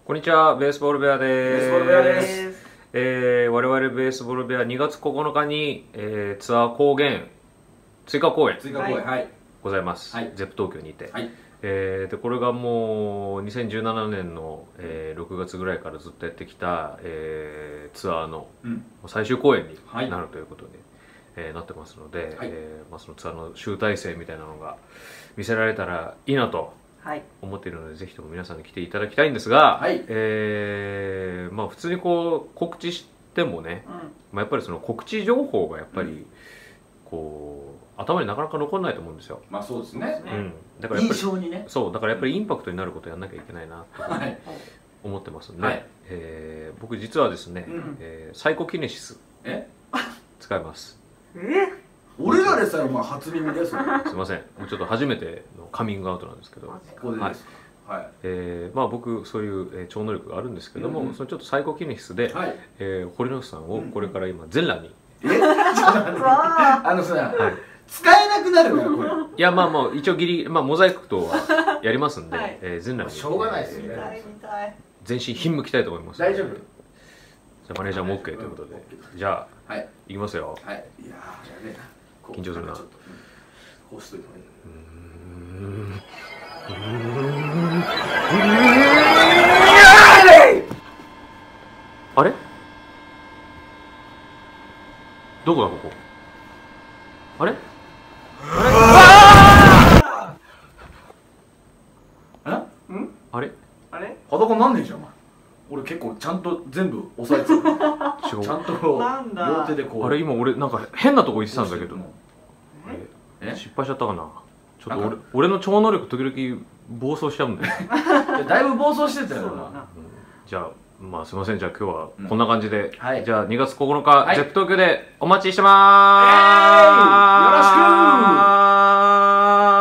こんにちは、ベースボールベアです。 ベースボールベアです。 我々ベースボールベア2月9日に、ツアー高原追加公演はいございます、 はい、 ゼップ東京にて、 はい、 でこれがもう2017年の、6月ぐらいからずっとやってきた、ツアーの最終公演になるということに、なってますので、 はい、 そのツアーの集大成みたいなのが見せられたらいいなと思っているので、ぜひとも皆さんに来ていただきたいんですが、 はい、 まあ普通にこう告知してもね、やっぱりその告知情報がやっぱりこう頭になかなか残らないと思うんですよ。 まあそうですね。 だからやっぱり印象にね。 そうだからやっぱりインパクトになることをやんなきゃいけないなと思ってますんで、僕実はですね、サイコキネシス使います。 俺らでさえまあ初耳です。すいません、もうちょっと初めてのカミングアウトなんですけど、まあ僕そういう超能力があるんですけども、そのちょっとサイコキネシスで堀之内さんをこれから今全裸にあのさ、使えなくなるよこれ。 いやまあまあ一応モザイクとはやりますんで、全裸にしょうがないですよね。 全身ひんむきたいと思います。 大丈夫。 じゃあマネージャーも OK ということで、じゃあいきますよ。 はい。いやじゃあね、 緊張するな。 こうしといてもいい。 あれ？どこだここ？あれ？あれ？ あれ？裸なんねえじゃんお前。俺結構ちゃんと全部押さえてる。ちゃんと両手でこう。 あれ今俺なんか変なとこ行ってたんだけど。失敗しちゃったかな。ちょっと俺の超能力時々暴走しちゃうんだよ。 だいぶ暴走してたよな。 じゃあまあすいません、じゃあ今日はこんな感じで、じゃあ2月9日ゼップ東京でお待ちしてまーす。